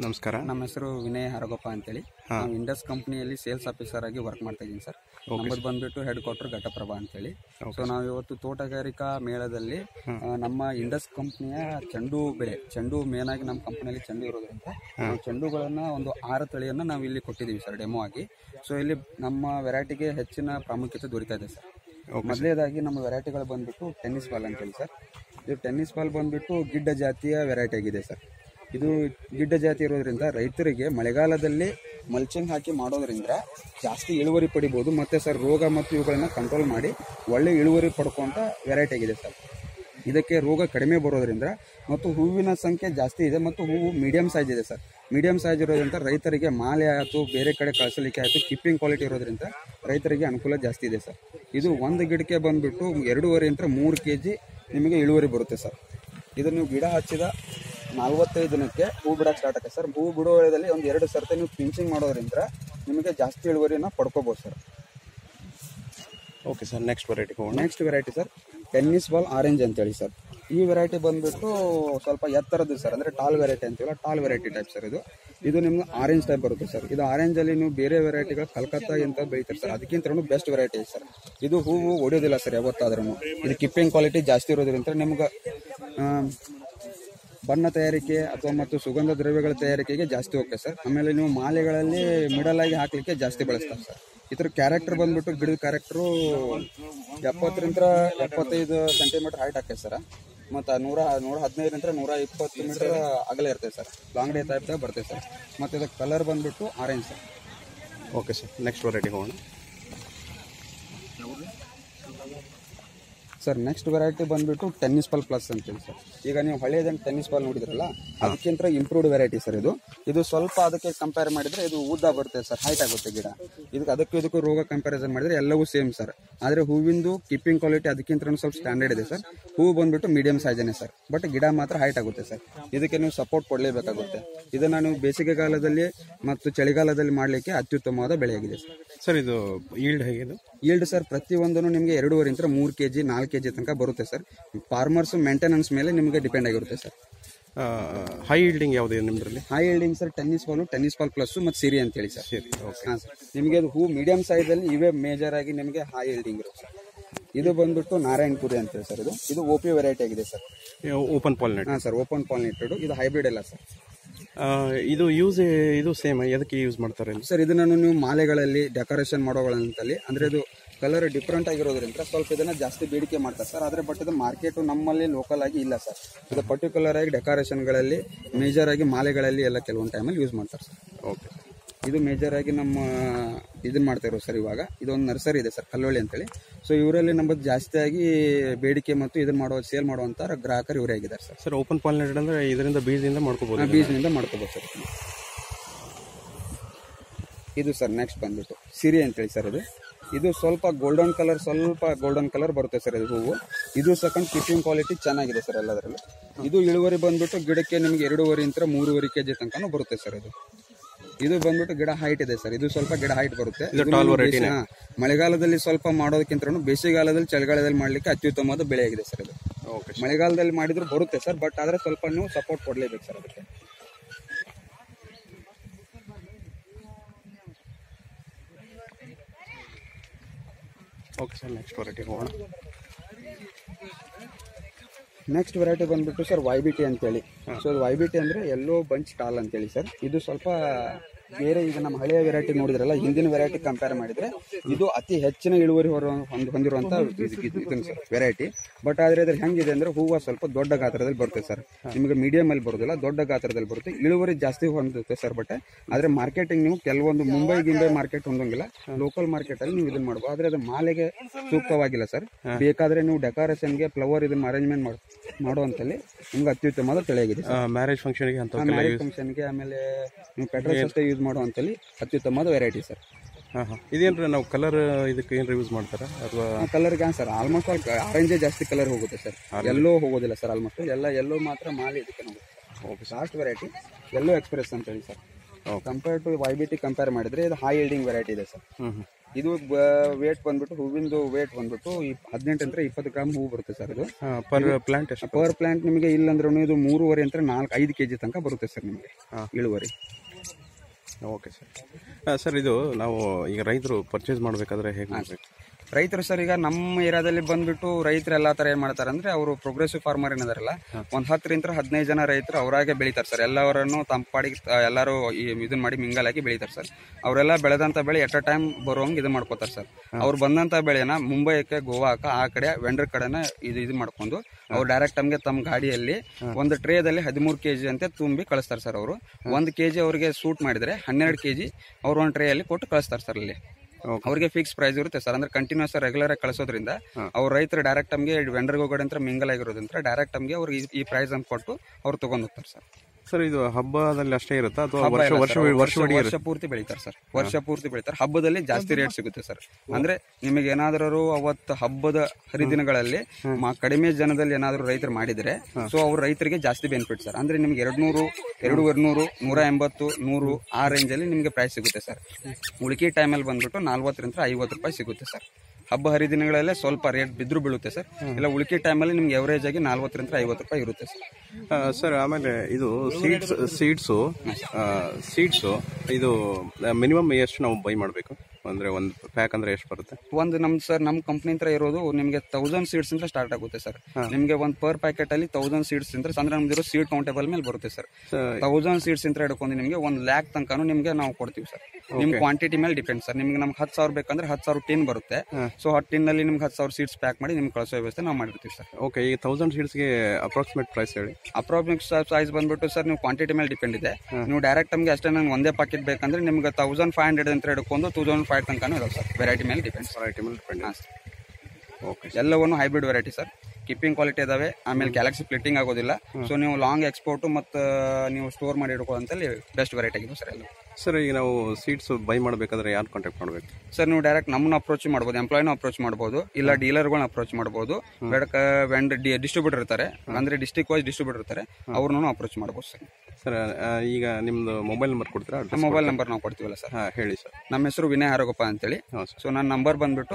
ನಮಸ್ಕಾರ. ನಮ್ಮ ಹೆಸರು ವಿನಯ್ ಹರಗೋಪ್ಪ ಅಂತೇಳಿ. ನಾವು ಇಂಡಸ್ ಕಂಪ್ನಿಯಲ್ಲಿ ಸೇಲ್ಸ್ ಆಫೀಸರ್ ಆಗಿ ವರ್ಕ್ ಮಾಡ್ತಾ ಇದ್ದೀನಿ ಸರ್. ನಮ್ಮದು ಬಂದ್ಬಿಟ್ಟು ಹೆಡ್ ಕ್ವಾರ್ಟರ್ ಘಟಪ್ರಭಾ ಅಂತೇಳಿ. ಸೊ ನಾವು ಇವತ್ತು ತೋಟಗಾರಿಕಾ ಮೇಳದಲ್ಲಿ ನಮ್ಮ ಇಂಡಸ್ ಕಂಪ್ನಿಯ ಚೆಂಡು ಮೇನ್ ಆಗಿ ನಮ್ಮ ಕಂಪ್ನಿಯಲ್ಲಿ ಚೆಂಡು ಇರೋದ್ರಿಂದ ನಾವು ಚೆಂಡುಗಳನ್ನ ಒಂದು 6 ತಳಿಯನ್ನ ನಾವು ಇಲ್ಲಿ ಕೊಟ್ಟಿದ್ದೀವಿ ಸರ್ ಡೆಮೋ ಆಗಿ. ಸೊ ಇಲ್ಲಿ ನಮ್ಮ ವೆರೈಟಿಗೆ ಹೆಚ್ಚಿನ ಪ್ರಾಮುಖ್ಯತೆ ದೊರೀತಾ ಇದೆ ಸರ್. ಮೊದಲೇದಾಗಿ ನಮ್ಮ ವೆರೈಟಿಗಳು ಬಂದ್ಬಿಟ್ಟು ಟೆನ್ನಿಸ್ ಬಾಲ್ ಅಂತೇಳಿ ಸರ್. ಇದು ಟೆನ್ನಿಸ್ ಬಾಲ್ ಬಂದ್ಬಿಟ್ಟು ಗಿಡ್ಡ ಜಾತಿಯ ವೆರೈಟಿ ಆಗಿದೆ ಸರ್. ಇದು ಗಿಡ್ಡ ಜಾತಿ ಇರೋದ್ರಿಂದ ರೈತರಿಗೆ ಮಳೆಗಾಲದಲ್ಲಿ ಮಲ್ಚಿಂಗ್ ಹಾಕಿ ಮಾಡೋದ್ರಿಂದ ಜಾಸ್ತಿ ಇಳುವರಿ ಪಡಿಬೋದು. ಮತ್ತು ಸರ್ ರೋಗ ಮತ್ತು ಇವುಗಳನ್ನ ಕಂಟ್ರೋಲ್ ಮಾಡಿ ಒಳ್ಳೆ ಇಳುವರಿ ಪಡ್ಕೊಂತ ವೆರೈಟಿ ಆಗಿದೆ ಸರ್. ಇದಕ್ಕೆ ರೋಗ ಕಡಿಮೆ ಬರೋದ್ರಿಂದ ಮತ್ತು ಹೂವಿನ ಸಂಖ್ಯೆ ಜಾಸ್ತಿ ಇದೆ ಮತ್ತು ಹೂವು ಮೀಡಿಯಂ ಸೈಜ್ ಇದೆ ಸರ್. ಮೀಡಿಯಂ ಸೈಜ್ ಇರೋದ್ರಿಂದ ರೈತರಿಗೆ ಮಾಲೆ ಆಯಿತು, ಬೇರೆ ಕಡೆ ಕಳಿಸಲಿಕ್ಕೆ ಆಯಿತು, ಕಿಪ್ಪಿಂಗ್ ಕ್ವಾಲಿಟಿ ಇರೋದ್ರಿಂದ ರೈತರಿಗೆ ಅನುಕೂಲ ಜಾಸ್ತಿ ಇದೆ ಸರ್. ಇದು ಒಂದು ಗಿಡಕ್ಕೆ ಬಂದುಬಿಟ್ಟು 2.5 3 kg ನಿಮಗೆ ಇಳುವರಿ ಬರುತ್ತೆ ಸರ್. ಇದು ನೀವು ಗಿಡ ಹಚ್ಚಿದ 45 ದಿನಕ್ಕೆ ಹೂ ಬಿಡಕ್ಕೆ ಸ್ಟಾರ್ಟ್ ಆಗುತ್ತೆ ಸರ್. ಹೂ ಬಿಡೋ ವೇಳೆಯಲ್ಲಿ ಒಂದು 2 ಸರ್ತಿ ನೀವು ಪಿಂಚಿಂಗ್ ಮಾಡೋದ್ರಿಂದ ನಿಮಗೆ ಜಾಸ್ತಿ ಇಳುವರಿನ ಪಡ್ಕೋಬೋದು sir. Okay sir, next variety sir tennis ball orange ಅಂತೇಳಿ ಸರ್. ಈ ವೆರೈಟಿ ಬಂದ್ಬಿಟ್ಟು ಸ್ವಲ್ಪ ಎತ್ತರದ್ದು ಸರ್, ಅಂದರೆ ಟಾಲ್ ವೆರೈಟಿ ಅಂತೀವಲ್ಲ, ಟಾಲ್ ವೆರೈಟಿ ಟೈಪ್ ಸರ್. ಇದು ನಿಮ್ಗೆ ಆರೆಂಜ್ ಟೈಪ್ ಬರುತ್ತೆ ಸರ್. ಇದು ಆರೆಂಜಲ್ಲಿ ನೀವು ಬೇರೆ ವೆರೈಟಿಗಳು ಕಲ್ಕತ್ತಾ ಅಂತ ಬೆಳಿತಾರೆ ಸರ್, ಅದಕ್ಕಿಂತ ಬೆಸ್ಟ್ ವೆರೈಟಿ ಇದೆ ಸರ್. ಇದು ಹೂವು ಒಡೆಯೋದಿಲ್ಲ ಸರ್ ಯಾವತ್ತಾದ್ರೂ. ಇದು ಕಿಪ್ಪಿಂಗ್ ಕ್ವಾಲಿಟಿ ಜಾಸ್ತಿ ಇರೋದ್ರಿಂದ ನಿಮ್ಗೆ ಬಣ್ಣ ತಯಾರಿಕೆ ಅಥವಾ ಮತ್ತು ಸುಗಂಧ ದ್ರವ್ಯಗಳ ತಯಾರಿಕೆಗೆ ಜಾಸ್ತಿ ಹೋಗ್ತದೆ ಸರ್. ಆಮೇಲೆ ನೀವು ಮಾಲೆಗಳಲ್ಲಿ ಮಿಡಲ್ ಆಗಿ ಹಾಕಲಿಕ್ಕೆ ಜಾಸ್ತಿ ಬಳಸ್ತಾರೆ ಸರ್. ಇದ್ರ ಕ್ಯಾರೆಕ್ಟರ್ ಬಂದ್ಬಿಟ್ಟು ಗಿಡದ ಕ್ಯಾರೆಕ್ಟರು 70 75 ಸೆಂಟಿಮೀಟರ್ ಹೈಟ್ ಆಗ್ತದೆ ಸರ್. ಮತ್ತು 115 120 ಮೀಟರ್ ಅಗಲ ಇರ್ತದೆ ಸರ್. ಲಾಂಗ್ ಡೇ ಟೈಪ್ ಬರ್ತದೆ ಸರ್. ಮತ್ತು ಇದಕ್ಕೆ ಕಲರ್ ಬಂದ್ಬಿಟ್ಟು orange sir. Okay sir, next variety ಹೋಗೋಣ ಸರ್. ನೆಕ್ಸ್ಟ್ ವೆರೈಟಿ ಬಂದ್ಬಿಟ್ಟು ಟೆನ್ನಿಸ್ ಬಾಲ್ ಪ್ಲಸ್ ಅಂತೇಳಿ ಸರ್. ಈಗ ನೀವು ಹಳೆಯದನ್ನು ಟೆನ್ನಿಸ್ ಬಾಲ್ ನೋಡಿದ್ರಲ್ಲ, ಅದಕ್ಕಿಂತ ಇಂಪ್ರೂವ್ಡ್ ವೆರೈಟಿ ಸರ್. ಇದು ಸ್ವಲ್ಪ ಅದಕ್ಕೆ ಕಂಪೇರ್ ಮಾಡಿದ್ರೆ ಇದು ಉದ್ದ ಬರುತ್ತೆ ಸರ್, ಹೈಟ್ ಆಗುತ್ತೆ ಗಿಡ. ಇದಕ್ಕೂ ರೋಗ ಕಂಪ್ಯಾರಿಸನ್ ಮಾಡಿದ್ರೆ ಎಲ್ಲವೂ ಸೇಮ್ ಸರ್. ಆದರೆ ಹೂವಿಂದು ಕೀಪಿಂಗ್ ಕ್ವಾಲಿಟಿ ಅದಕ್ಕಿಂತ ಸ್ವಲ್ಪ ಸ್ಟ್ಯಾಂಡರ್ಡ್ ಇದೆ ಸರ್. ಹೂವು ಬಂದ್ಬಿಟ್ಟು ಮೀಡಿಯಂ ಸೈಜನೇ ಸರ್, ಬಟ್ ಗಿಡ ಮಾತ್ರ ಹೈಟ್ ಆಗುತ್ತೆ ಸರ್. ಇದಕ್ಕೆ ನೀವು ಸಪೋರ್ಟ್ ಕೊಡಲೇಬೇಕಾಗುತ್ತೆ. ಇದನ್ನ ನೀವು ಬೇಸಿಗೆಗಾಲದಲ್ಲಿ ಮತ್ತು ಚಳಿಗಾಲದಲ್ಲಿ ಮಾಡಲಿಕ್ಕೆ ಅತ್ಯುತ್ತಮವಾದ ಬೆಳೆಯಾಗಿದೆ ಸರ್. ಸರ್, ಇದು ಈಲ್ಡ್ ಹೇಗೆ? ಈಲ್ಡ್ ಸರ್ ಪ್ರತಿಯೊಂದನ್ನು ನಿಮಗೆ 2.5 3 kg 4 kg ತನಕ ಬರುತ್ತೆ ಸರ್. ಫಾರ್ಮರ್ಸ್ ಮೇಂಟೆನೆನ್ಸ್ ಮೇಲೆ ನಿಮಗೆ ಡಿಪೆಂಡ್ ಆಗಿರುತ್ತೆ ಸರ್. ಹೈ ಈಲ್ಡಿಂಗ್ ಯಾವುದು ನಿಮ್ಮದ್ರಲ್ಲಿ? High yielding sir tennis ball plus ಮತ್ತು ಸಿರಿ ಅಂತ ಹೇಳಿ ಸರ್. ಹಾಂ ಸರ್, ನಿಮಗೆ ಅದು ಹೂ ಮೀಡಿಯಂ ಸೈಜಲ್ಲಿ ಇವೇ ಮೇಜರ್ ಆಗಿ ನಿಮಗೆ ಹೈ ಈಲ್ಡಿಂಗ್ ಇರುತ್ತೆ ಸರ್. ಇದು ಬಂದ್ಬಿಟ್ಟು ನಾರಾಯಣಪುರಿ ಅಂತೇಳಿ ಸರ್. ಇದು OP ವೆರೈಟಿ ಆಗಿದೆ ಸರ್. Open pollinate? ಹಾಂ ಸರ್, ಓಪನ್ ಪಾಲಿನೇಟೆಡ್. ಇದು ಹೈಬ್ರಿಡ್ ಎಲ್ಲ ಸರ್. ಇದು ಸೇಮ್ ಎದಕ್ಕೆ ಯೂಸ್ ಮಾಡ್ತಾರೆ ಸರ್? ಇದನ್ನು ನೀವು ಮಾಲೆಗಳಲ್ಲಿ ಡೆಕೋರೇಷನ್ ಮಾಡೋಗಳಂತಲ್ಲಿ, ಅಂದರೆ ಇದು ಕಲರ್ ಡಿಫ್ರೆಂಟ್ ಆಗಿರೋದ್ರಿಂದ ಸ್ವಲ್ಪ ಇದನ್ನ ಜಾಸ್ತಿ ಬೇಡಿಕೆ ಮಾಡ್ತಾರೆ ಸರ್. ಆದರೆ ಬಟ್ ಇದು ಮಾರ್ಕೆಟ್ ನಮ್ಮಲ್ಲಿ ಲೋಕಲ್ ಆಗಿ ಇಲ್ಲ ಸರ್. ಇದು ಪರ್ಟಿಕ್ಯುಲರ್ ಆಗಿ ಡೆಕೋರೇಷನ್ಗಳಲ್ಲಿ, ಮೇಜರ್ ಆಗಿ ಮಾಲೆಗಳಲ್ಲಿ ಎಲ್ಲ ಕೆಲವೊಂದು ಟೈಮಲ್ಲಿ ಯೂಸ್ ಮಾಡ್ತಾರೆ ಸರ್. ಓಕೆ, ಇದು ಮೇಜರ್ ಆಗಿ ನಮ್ಮ ಇದನ್ನ ಮಾಡ್ತಾ ಇರೋದು ಸರ್. ಇವಾಗ ಇದೊಂದು ನರ್ಸರಿ ಇದೆ ಸರ್, ಕಲ್ಲೊಳ್ಳಿ ಅಂತೇಳಿ. ಸೊ ಇವರಲ್ಲಿ ನಮ್ಮದು ಜಾಸ್ತಿಯಾಗಿ ಬೇಡಿಕೆ ಮತ್ತು ಇದನ್ನ ಸೇಲ್ ಮಾಡುವಂತ ಗ್ರಾಹಕರು ಇವರೇ ಆಗಿದ್ದಾರೆ ಸರ್. ಸರ್, ಓಪನ್ ಪಾಲಿನೇಟೆಡ್ ಅಂದ್ರೆ ಇದರಿಂದ ಬೀಜದಿಂದ ಮಾಡ್ಕೋಬಹುದು? ಬೀಜದಿಂದ ಮಾಡ್ಕೋಬಹುದು ಸರ್. ಇದು ಸರ್ ನೆಕ್ಸ್ಟ್ ಬಂದ್ಬಿಟ್ಟು ಸಿರಿ ಅಂತೇಳಿ ಸರ್. ಇದು ಸ್ವಲ್ಪ ಗೋಲ್ಡನ್ ಕಲರ್ ಬರುತ್ತೆ ಸರ್. ಇದು ಹೂವು ಇದು ಸೆಕೆಂಡ್ ಕೀಪಿಂಗ್ ಕ್ವಾಲಿಟಿ ಚೆನ್ನಾಗಿದೆ ಸರ್ ಎಲ್ಲದರಲ್ಲಿ. ಇದು ಇಳುವರಿ ಬಂದ್ಬಿಟ್ಟು ಗಿಡಕ್ಕೆ ನಿಮಗೆ 2.5 3 kg ತನಕ ಬರುತ್ತೆ ಸರ್. ಇದು ಬಂದ್ಬಿಟ್ಟು ಗಿಡ ಹೈಟ್ ಇದೆ ಸರ್. ಇದು ಸ್ವಲ್ಪ ಗಿಡ ಹೈಟ್ ಬರುತ್ತೆ. ಮಳೆಗಾಲದಲ್ಲಿ ಸ್ವಲ್ಪ ಮಾಡೋದಕ್ಕಿಂತ ಬೇಸಿಗೆಗಾಲದಲ್ಲಿ ಚಳಿಗಾಲದಲ್ಲಿ ಮಾಡ್ಲಿಕ್ಕೆ ಅತ್ಯುತ್ತಮವಾದ ಬೆಳೆಯಾಗಿದೆ ಸರ್. ಇದು ಮಳೆಗಾಲದಲ್ಲಿ ಮಾಡಿದ್ರು ಬರುತ್ತೆ ಸರ್, ಬಟ್ ಆದ್ರೆ ಸ್ವಲ್ಪ ನೀವು ಸಪೋರ್ಟ್ ಕೊಡ್ಲೇಬೇಕು ಸರ್ ಅದಕ್ಕೆ. ಓಕೆ ಸರ್, ನೆಕ್ಸ್ಟ್ ವೆರೈಟಿ ಹೋಗೋಣ. ನೆಕ್ಸ್ಟ್ ವೆರೈಟಿ ಬಂದ್ಬಿಟ್ಟು ಸರ್ YBT ಅಂತೇಳಿ. ಸೊ YBT ಅಂದ್ರೆ ಯೆಲ್ಲೋ ಬಂಚ್ ಟಾಲ್ ಅಂತೇಳಿ ಸರ್. ಇದು ಸ್ವಲ್ಪ ಬೇರೆ, ಈಗ ನಮ್ಮ ಹಳೆಯ ವೆರೈಟಿ ನೋಡಿದ್ರಲ್ಲ, ಹಿಂದಿನ ವೆರೈಟಿ ಕಂಪೇರ್ ಮಾಡಿದ್ರೆ ಇದು ಅತಿ ಹೆಚ್ಚಿನ ಇಳುವರಿ ಹೊಂದಿರುವಂತ ಸರ್ ವೆರೈಟಿ. ಬಟ್ ಆದ್ರೆ ಇದ್ರ ಹೆಂಗಿದೆ ಅಂದ್ರೆ ಹೂವು ಸ್ವಲ್ಪ ದೊಡ್ಡ ಗಾತ್ರದಲ್ಲಿ ಬರುತ್ತೆ ಸರ್. ನಿಮಗೆ ಮೀಡಿಯಂ ಅಲ್ಲಿ ಬರೋದಿಲ್ಲ, ದೊಡ್ಡ ಗಾತ್ರದಲ್ಲಿ ಬರುತ್ತೆ. ಇಳುವರಿ ಜಾಸ್ತಿ ಹೊಂದುತ್ತೆ ಸರ್. ಬಟ್ ಆದ್ರೆ ಮಾರ್ಕೆಟಿಂಗ್ ನೀವು ಕೆಲವೊಂದು ಮುಂಬೈ ಮಾರ್ಕೆಟ್ ಹೊಂದಂಗಿಲ್ಲ, ಲೋಕಲ್ ಮಾರ್ಕೆಟ್ ಅಲ್ಲಿ ನೀವು ಇದನ್ನ ಮಾಡಬಹುದು. ಆದ್ರೆ ಅದು ಮಾಲೆಗೆ ಸೂಕ್ತವಾಗಿಲ್ಲ ಸರ್. ಬೇಕಾದ್ರೆ ನೀವು ಡೆಕೋರೇಷನ್ಗೆ ಫ್ಲವರ್ ಇದನ್ನ ಅರೇಂಜ್ಮೆಂಟ್ ಮಾಡುವಂತಲ್ಲಿ ನಿಮ್ಗೆ ಅತ್ಯುತ್ತಮವಾದ ತಳಿಯಾಗಿದೆ. ಮ್ಯಾರೇಜ್ ಫಂಕ್ಷನ್ಗೆ ಆಮೇಲೆ ನೀವು ಪೆಟ್ರೋಲ್ ಅಷ್ಟೇ ಯೂಸ್ ಮಾಡುವಂತಲ್ಲಿ ಅತ್ಯುತ್ತಮವಾದ ವೆರೈಟಿ ಸರ್. ಇದೇನ್ರಿ ನಾವು ಕಲರ್ ಇದಕ್ಕೆ ಏನ್ರಿ ಯೂಸ್ ಮಾಡ್ತಾರ ಅಥವಾ ಕಲರ್ಗೆ? ಸರ್ ಆಲ್ಮೋಸ್ಟ್ ಆರೆಂಜೇ ಜಾಸ್ತಿ ಕಲರ್ ಹೋಗುತ್ತೆ ಸರ್. ಎಲ್ಲೋ ಹೋಗೋದಿಲ್ಲ ಸರ್. ಆಲ್ಮೋಸ್ಟ್ ಎಲ್ಲೋ ಮಾತ್ರ ಮಾಲೆ ಇದಕ್ಕೆ ಹೋಗುತ್ತೆ. ಲಾಸ್ಟ್ ವೆರೈಟಿ ಯೆಲ್ಲೋ ಎಕ್ಸ್ಪ್ರೆಸ್ ಅಂತ ಹೇಳಿ sir. Compare to YBT compare ಮಾಡಿದ್ರೆ ಇದು ಹೈ ಈಲ್ಡಿಂಗ್ ವೆರೈಟಿ ಇದೆ ಸರ್. ಇದು ವೇಟ್ ಬಂದ್ಬಿಟ್ಟು ಹೂವಿಂದು ವೇಟ್ ಬಂದ್ಬಿಟ್ಟು 18 ಅಂತ 20 ಗ್ರಾಮ್ ಹೂವು ಬರುತ್ತೆ ಸರ್. ಇದು ಪರ್ ಪ್ಲಾಂಟ್ ಎಷ್ಟು? ಪರ್ ಪ್ಲಾಂಟ್ ನಿಮಗೆ ಇಲ್ಲಂದ್ರೂ ಇದು 3.5 ಅಂತ 4-5 kg ತನಕ ಬರುತ್ತೆ ಸರ್ ನಿಮಗೆ ಇಳುವರಿ. Okay sir. ಸರ್ ಇದು ನಾವು ಈಗ ರೈತರು ಪರ್ಚೇಸ್ ಮಾಡಬೇಕಾದ್ರೆ ಹೇಗೆ ಮಾಡಬೇಕು? ರೈತರು ಸರ್ ಈಗ ನಮ್ಮ ಏರಿಯಾದಲ್ಲಿ ಬಂದ್ಬಿಟ್ಟು ರೈತರು ಎಲ್ಲಾ ತರ ಏನ್ ಮಾಡ್ತಾರೆ ಅಂದ್ರೆ ಅವರು ಪ್ರೋಗ್ರೆಸಿವ್ ಫಾರ್ಮರ್ ಏನಾದಾರಲ್ಲ ಒಂದ್ 10-15 ಜನ ರೈತರು ಅವರಾಗೆ ಬೆಳಿತಾರೆ ಸರ್. ಎಲ್ಲವರನ್ನು ತಮ್ಮ ಪಾಡಿಗೆ ಎಲ್ಲರೂ ಇದನ್ನ ಮಾಡಿ ಮಿಂಗಲ್ ಆಗಿ ಬೆಳಿತಾರೆ ಸರ್. ಅವರೆಲ್ಲ ಬೆಳೆದಂತ ಬೆಳೆ ಎಟ್ ಅ ಟೈಮ್ ಬರುವಂಗೆ ಇದು ಮಾಡ್ಕೋತಾರೆ ಸರ್. ಅವ್ರು ಬಂದಂತ ಬೆಳೆನ ಮುಂಬೈಕ್ಕೆ ಗೋವಾಕ ಆ ಕಡೆ ವೆಂಡರ್ ಕಡೆನ ಇದು ಮಾಡ್ಕೊಂಡು ಅವ್ರು ಡೈರೆಕ್ಟ್ ನಮ್ಗೆ ತಮ್ಮ ಗಾಡಿಯಲ್ಲಿ ಒಂದು ಟ್ರೇದಲ್ಲಿ 13 kg ಅಂತ ತುಂಬಿ ಕಳಿಸ್ತಾರೆ ಸರ್. ಅವರು 1 kg ಅವ್ರಿಗೆ ಸೂಟ್ ಮಾಡಿದ್ರೆ 12 kg ಅವ್ರು ಒಂದು ಟ್ರೇ ಅಲ್ಲಿ ಕೊಟ್ಟು ಕಳಿಸ್ತಾರೆ ಸರ್. ಅಲ್ಲಿ ಅವ್ರಿಗೆ ಫಿಕ್ಸ್ ಪ್ರೈಸ್ ಇರುತ್ತೆ ಸರ್. ಅಂದ್ರೆ ಕಂಟಿನ್ಯೂಸ್ ರೆಗ್ಯುಲರ್ ಆಗಿ ಕಳಿಸೋದ್ರಿಂದ ಅವ್ರ ರೈತರು ಡೈರೆಕ್ಟ್ ನಮಗೆ ವೆಂಡರ್ ಹೋಗೋಣ ಅಂತ ಮಿಂಗಲ್ ಆಗಿರೋದ್ರಿಂದ ಡೈರೆಕ್ಟ್ ನಮಗೆ ಅವ್ರಿಗೆ ಈ ಪ್ರೈಸ್ ಅಂತ ಕೊಟ್ಟು ಅವ್ರು ತಗೊಂಡ್ ಹೋಗ್ತಾರೆ ಸರ್. ಸರ್ ಇದು ಹಬ್ಬದಲ್ಲಿ ಅಷ್ಟೇ ಇರುತ್ತಾ ಅಥವಾ ವರ್ಷ ಪೂರ್ತಿ ಬೆಳಿತಾರೆ ಸರ್? ವರ್ಷ ಪೂರ್ತಿ ಬೆಳಿತಾರೆ. ಹಬ್ಬದಲ್ಲಿ ಜಾಸ್ತಿ ರೇಟ್ ಸಿಗುತ್ತೆ ಸರ್. ಅಂದ್ರೆ ನಿಮಗೆ ಏನಾದರೂ ಅವತ್ತು ಹಬ್ಬದ ಹರಿದಿನಗಳಲ್ಲಿ ಕಡಿಮೆ ಜನದಲ್ಲಿ ಏನಾದ್ರು ರೈತರು ಮಾಡಿದ್ರೆ ಸೊ ಅವ್ರ ರೈತರಿಗೆ ಜಾಸ್ತಿ ಬೆನಿಫಿಟ್ ಸರ್. ಅಂದ್ರೆ ನಿಮ್ಗೆ 200, 200, 180, 100 ಆ ರೇಂಜ್ ಅಲ್ಲಿ ನಿಮ್ಗೆ ಪ್ರೈಸ್ ಸಿಗುತ್ತೆ ಸರ್. ಉಳಿಕೆ ಟೈಮಲ್ಲಿ ಬಂದ್ಬಿಟ್ಟು 40-50 ರೂಪಾಯಿ ಸಿಗುತ್ತೆ ಸರ್. ಹಬ್ಬ ಹರಿದಿನಗಳಲ್ಲೇ ಸ್ವಲ್ಪ ರೇಟ್ ಬಿದ್ರು ಬೀಳುತ್ತೆ ಸರ್. ಇಲ್ಲ ಉಳಿಕೆ ಟೈಮಲ್ಲಿ ನಿಮ್ಗೆ ಎವರೇಜ್ ಆಗಿ 40-50 ರೂಪಾಯಿ ಇರುತ್ತೆ ಸರ್. ಸರ್ ಆಮೇಲೆ ಇದು ಸೀಡ್ಸು ಇದು ಮಿನಿಮಮ್ ಎಷ್ಟು ನಾವು ಬೈ ಮಾಡಬೇಕು? ಅಂದ್ರೆ ಒಂದು ಪ್ಯಾಕ್ ಅಂದ್ರೆ ಎಷ್ಟು ಬರುತ್ತೆ? ಒಂದು ನಮ್ಮ ಕಂಪ್ನಿ ಹತ್ರ ಇರೋದು ನಿಮಗೆ 1000 ಸೀಡ್ಸ್ ಅಂತ ಸ್ಟಾರ್ಟ್ ಆಗುತ್ತೆ ಸರ್. ನಿಮಗೆ ಒಂದು ಪರ್ ಪ್ಯಾಕೆಟ್ ಅಲ್ಲಿ 1000 ಸೀಡ್ಸ್ ಅಂದ್ರೆ ನಮ್ದಿರೋ ಸೀಡ್ ಕೌಂಟೇಬಲ್ ಮೇಲೆ ಬರುತ್ತೆ ಸರ್. 1000 ಸೀಡ್ಸ್ ಅಂತ ಹಿಡ್ಕೊಂಡು ನಿಮಗೆ 1 lakh ತನಕನೂ ನಿಮಗೆ ನಾವು ಕೊಡ್ತೀವಿ ಸರ್. ನಿಮ್ ಕ್ವಾಂಟಿಟಿ ಮೇಲೆ ಡಿಪೆಂಡ್ ಸರ್. ನಿಮ್ಗೆ ನಮ್ಗೆ 10,000 ಬೇಕಂದ್ರೆ 10,000 ಟಿನ್ ಬರುತ್ತೆ. ಸೊ ಆ ಟಿನ್ ಅಲ್ಲಿ ನಿಮ್ಗೆ 10,000 ಸೀಡ್ಸ್ ಪ್ಯಾಕ್ ಮಾಡಿ ನಿಮ್ಗೆ ಕಳಿಸೋ ವ್ಯವಸ್ಥೆ ನಾವು ಮಾಡಿರ್ತೀವಿ ಸರ್. ಓಕೆ, ಈ 1000 ಸೀಡ್ಸ್ಗೆ ಅಪ್ರಾಕ್ಸಿಮೇಟ್ ಪ್ರೈಸ್ ಹೇಳಿ. ಅಪ್ರಾಕ್ಸಿಮೇಟ್ ಪ್ರೈಸ್ ಬಂದ್ಬಿಟ್ಟು ಸರ್ ನೀವು ಕ್ವಾಂಟಿಟಿ ಮೇಲೆ ಡಿಪೆಂಡ್ ಇದೆ. ನೀವು ಡೈರೆಕ್ಟ್ ನಮಗೆ ಅಷ್ಟೇ ನಂಗೆ ಒಂದೇ ಪ್ಯಾಕೆಟ್ ಬೇಕಂದ್ರೆ ನಿಮ್ಗೆ 1500 ಅಂತ ಹಿಡ್ಕೊಂಡು 2005 ತನಕ ಇದಾವೆ ಸರ್. ವೆರೈಟಿ ಮೇಲೆ ಡಿಪೆಂಡ್. ಓಕೆ, ಎಲ್ಲವನ್ನು hybrid variety sir. Keeping quality ಇದಾವೆ. ಆಮೇಲೆ ಗ್ಯಾಲಕ್ಸಿ ಪ್ಲೇಟಿಂಗ್ ಆಗೋದಿಲ್ಲ. ಸೊ ನೀವು ಲಾಂಗ್ ಎಕ್ಸ್ಪೋರ್ಟ್ ಮತ್ತು ನೀವು ಸ್ಟೋರ್ ಮಾಡಿ ಇಟ್ಕೊಳ್ಳೋಂತಲ್ಲಿ ಬೆಸ್ಟ್ ವೆರೈಟಿ ಆಗಿದೆ ಸರ್ ಎಲ್ಲ. ಸರ್ ಈಗ ನಾವು ಸೀಡ್ಸ್ ಬೈ ಮಾಡಬೇಕಾದ್ರೆ ಯಾರು ಕಾಂಟ್ಯಾಕ್ಟ್ ಮಾಡಬೇಕು ಸರ್? ನೀವು ಡೈರೆಕ್ಟ್ ನಮ್ಮನ್ನ ಅಪ್ರೋಚ್ ಮಾಡ್ಬೋದು, ಎಂಪ್ಲಾಯ್ನ ಅಪ್ರೋಚ್ ಮಾಡ್ಬೋದು, ಇಲ್ಲ ಡೀಲರ್ಗಳನ್ನ ಅಪ್ರೋಚ್ ಮಾಡ್ಬೋದು. ಡಿಸ್ಟ್ರಿಬ್ಯೂಟರ್ ಇರ್ತಾರೆ, ಅಂದ್ರೆ ಡಿಸ್ಟ್ರಿಕ್ಟ್ ವೈಸ್ ಡಿಸ್ಟ್ರಿಬ್ಯೂಟರ್ ಇರ್ತಾರೆ, ಅವ್ರನ್ನೂ ಅಪ್ರೋಚ್ ಮಾಡ್ಬೋದು ಸರ್. ಸರ್ ಈಗ ನಿಮ್ದು ಮೊಬೈಲ್ ನಂಬರ್ ಕೊಡ್ತೀರಾ? ಮೊಬೈಲ್ ನಂಬರ್ ನಾವು ಕೊಡ್ತೀವಲ್ಲ ಸರ್. ಹೇಳಿ ಸರ್. ನಮ್ಮ ಹೆಸರು ವಿನಯ್ ಆರೋಗಪ್ಪ ಅಂತೇಳಿ. ಸೊ ನನ್ನ ನಂಬರ್ ಬಂದ್ಬಿಟ್ಟು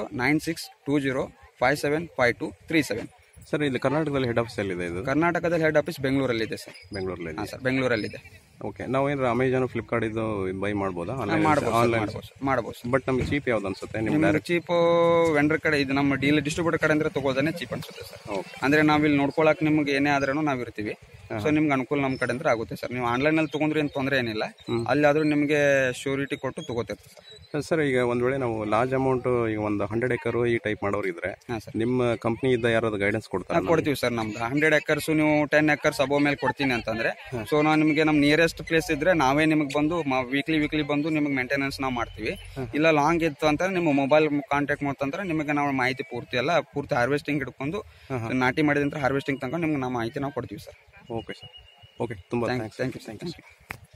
9620575237. ಸರ್ ಇಲ್ಲಿ ಕರ್ನಾಟಕದಲ್ಲಿ ಹೆಡ್ ಆಫೀಸ್ ಎಲ್ಲಿದೆ? ಇದು ಕರ್ನಾಟಕದಲ್ಲಿ ಹೆಡ್ ಆಫೀಸ್ ಬೆಂಗಳೂರಲ್ಲಿದೆ ಸರ್. ಬೆಂಗಳೂರಲ್ಲಿ? ಹಾಂ ಸರ್, ಬೆಂಗಳೂರಲ್ಲಿದೆ. ಓಕೆ, ನಾವು ಏನಾದ್ರು ಅಮೆಜಾನ್ ಫ್ಲಿಪ್ಕಾರ್ಟ್ ಇದು ಬೈ ಮಾಡ್ಬೋದಾ? ಮಾಡ್ಬೋದು. ಬಟ್ ನಮ್ಗೆ ಚೀಪ್ ಯಾವ್ದು ಅನ್ಸುತ್ತೆ? ನಿಮ್ಗೆ ಚೀಪ್ ವೆಂಡರ್ ಕಡೆ, ಇದು ನಮ್ಮ ಡೀಲರ್ ಡಿಸ್ಟ್ರಿಬ್ಯೂಟರ್ ಕಡೆ ಅಂದ್ರೆ ತಗೋದಾನೆ ಚೀಪ್ ಅನ್ಸುತ್ತೆ ಸರ್. ಅಂದ್ರೆ ನಾವಿಲ್ಲಿ ನೋಡ್ಕೊಳಕ್ ನಿಮ್ಗೆ ಏನೇ ಆದ್ರೂ ನಾವ್ ಇರ್ತೀವಿ. ಸೊ ನಿಮ್ಗೆ ಅನುಕೂಲ ನಮ್ಮ ಕಡೆ ಅಂದ್ರೆ ಆಗುತ್ತೆ ಸರ್. ನೀವು ಆನ್ಲೈನ್ ಅಲ್ಲಿ ತಗೊಂಡ್ರೆ ಏನು ತೊಂದರೆ ಏನಿಲ್ಲ. ಅಲ್ಲಿ ಆದ್ರೂ ನಿಮ್ಗೆ ಶ್ಯೂರಿಟಿ ಕೊಟ್ಟು ತಗೋತಿರ್ತೀವಿ ಸರ್. ಸರ್ ಈಗ ಒಂದ್ ವೇಳೆ ನಾವು ಲಾರ್ಜ್ ಅಮೌಂಟ್ ಈಗ ಒಂದು 100 ಎಕರ್ ಈ ಟೈಪ್ ಮಾಡೋರು ಇದ್ರೆ ನಿಮ್ಮ ಕಂಪ್ನಿ ಇದ್ದ ಯಾರಾದ್ರು ಗೈಡೆನ್ಸ್ ಕೊಡ್ತೀವಿ ಸರ್. ನಮ್ದು 100 ಎಕರ್ಸ್ ನೀವು 10 ಎಕರ್ಸ್ ಅಬೋ ಮೇಲೆ ಕೊಡ್ತೀನಿ ಅಂತಂದ್ರೆ ಸೊ ನಾವು ನಿಮಗೆ ನಮ್ಮ ನಿಯರೆಸ್ಟ್ ಪ್ಲೇಸ್ ಇದ್ರೆ ನಾವೇ ನಿಮಗೆ ಬಂದು ವೀಕ್ಲಿ ಬಂದು ನಿಮಗೆ ಮೇಂಟೆನೆನ್ಸ್ ನಾವು ಮಾಡ್ತೀವಿ. ಇಲ್ಲ ಲಾಂಗ್ ಇತ್ತು ಅಂತ ನಿಮ್ಮ ಮೊಬೈಲ್ ಕಾಂಟ್ಯಾಕ್ಟ್ ಮಾಡ್ತಂದ್ರೆ ನಿಮಗೆ ನಾವು ಮಾಹಿತಿ ಪೂರ್ತಿ ಹಾರ್ವೆಸ್ಟಿಂಗ್ ಹಿಡ್ಕೊಂಡು ನಾಟಿ ಮಾಡಿದಂತ ಹಾರ್ವೆಸ್ಟಿಂಗ್ ತನಕ ನಿಮ್ಗೆ ನಾವು ಮಾಹಿತಿ ನಾವು ಕೊಡ್ತೀವಿ ಸರ್. Okay sir. ಓಕೆ, ತುಂಬಾ ಥ್ಯಾಂಕ್ಸ್. Thank you.